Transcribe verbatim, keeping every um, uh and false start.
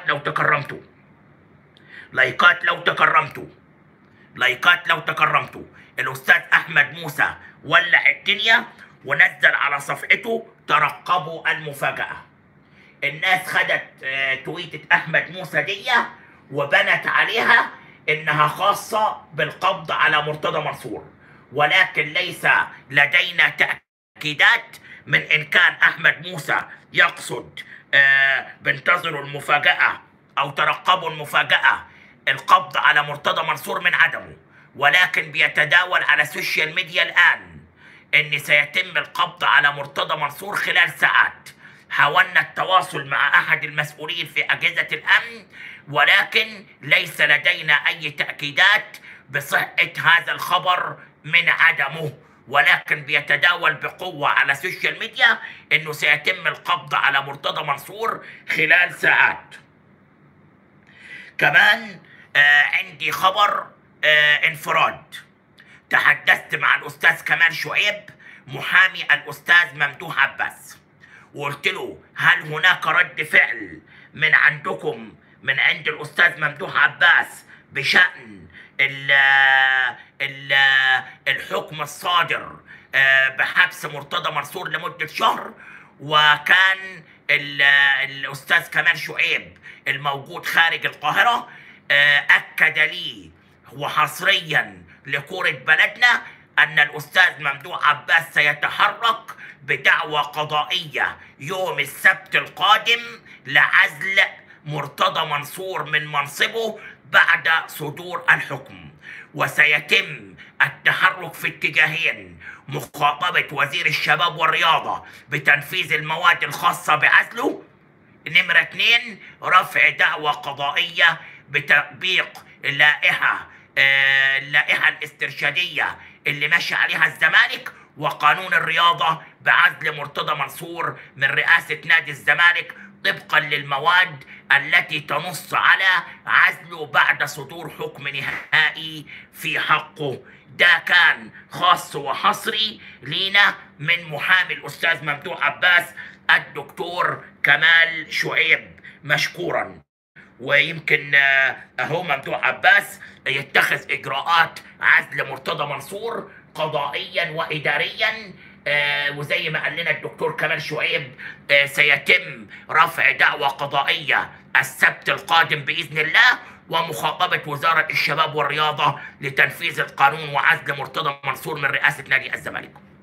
لايكات لو تكرمتوا، لايكات لو تكرمتوا، لايكات لو تكرمتوا. الأستاذ أحمد موسى ولع الدنيا ونزل على صفحته ترقبوا المفاجأة. الناس خدت آه، تويتة أحمد موسى دي وبنت عليها إنها خاصة بالقبض على مرتضى منصور، ولكن ليس لدينا تأكيدات من إن كان أحمد موسى يقصد آه، بانتظروا المفاجأة أو ترقبوا المفاجأة القبض على مرتضى منصور من عدمه، ولكن بيتداول على السوشيال ميديا الآن إن سيتم القبض على مرتضى منصور خلال ساعات. حاولنا التواصل مع أحد المسؤولين في أجهزة الأمن، ولكن ليس لدينا أي تأكيدات بصحة هذا الخبر من عدمه، ولكن بيتداول بقوة على السوشيال ميديا إنه سيتم القبض على مرتضى منصور خلال ساعات. كمان آه عندي خبر آه انفراد. تحدثت مع الأستاذ كمال شعيب محامي الأستاذ ممدوح عباس، وقلت له هل هناك رد فعل من عندكم من عند الأستاذ ممدوح عباس بشأن ال ال الحكم الصادر بحبس مرتضى منصور لمدة شهر؟ وكان الأستاذ كمال شعيب الموجود خارج القاهرة أكد لي وحصريا لكورة بلدنا أن الأستاذ ممدوح عباس سيتحرك بدعوى قضائية يوم السبت القادم لعزل مرتضى منصور من منصبه بعد صدور الحكم، وسيتم التحرك في اتجاهين: مخاطبة وزير الشباب والرياضة بتنفيذ المواد الخاصة بعزله، نمرة اتنين رفع دعوى قضائية بتطبيق اللائحة آه اللائحة الاسترشادية اللي ماشي عليها الزمالك وقانون الرياضة بعزل مرتضى منصور من رئاسة نادي الزمالك طبقا للمواد التي تنص على عزله بعد صدور حكم نهائي في حقه. ده كان خاص وحصري لينا من محامي الأستاذ ممدوح عباس الدكتور كمال شعيب، مشكورا. ويمكن اهو ممدوح عباس يتخذ اجراءات عزل مرتضى منصور قضائيا واداريا، آه وزي ما قال لنا الدكتور كمال شعيب آه سيتم رفع دعوى قضائيه السبت القادم باذن الله، ومخاطبه وزاره الشباب والرياضه لتنفيذ القانون وعزل مرتضى منصور من رئاسه نادي الزمالك.